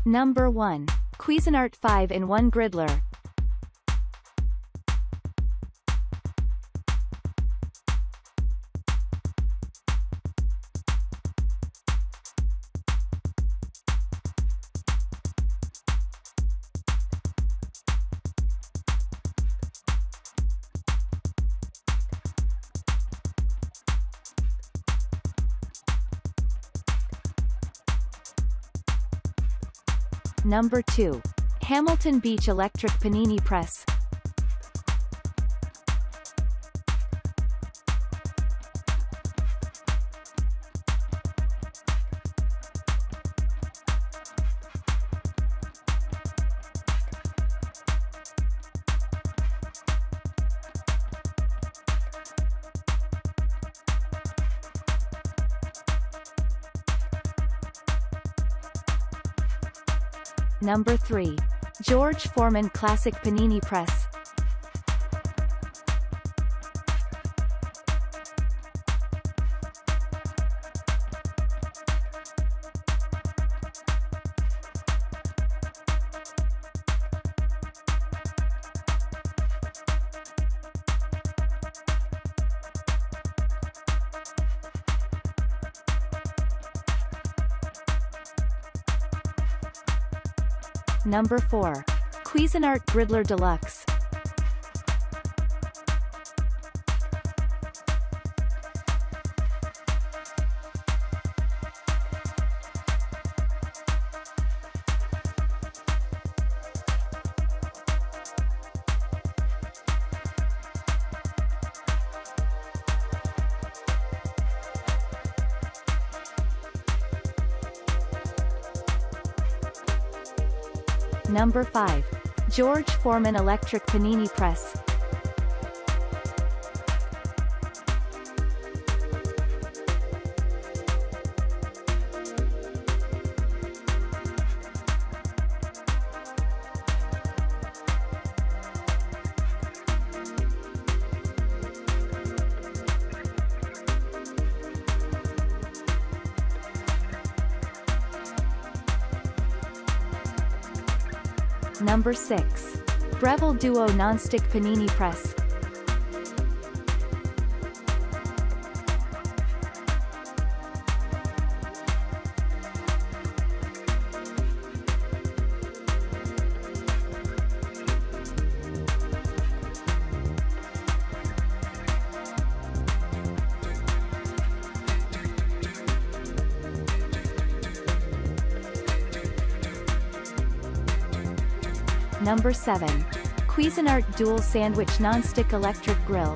Number 1. Cuisinart 5-in-1 Griddler. Number 2. Hamilton Beach Electric Panini Press. Number 3. George Foreman Classic Panini Press. Number 4. Cuisinart Griddler Deluxe. Number 5. George Foreman Electric Panini Press. Number 6. Breville Duo Non-Stick Panini Press. Number 7. Cuisinart Dual Sandwich Non-Stick Electric Grill.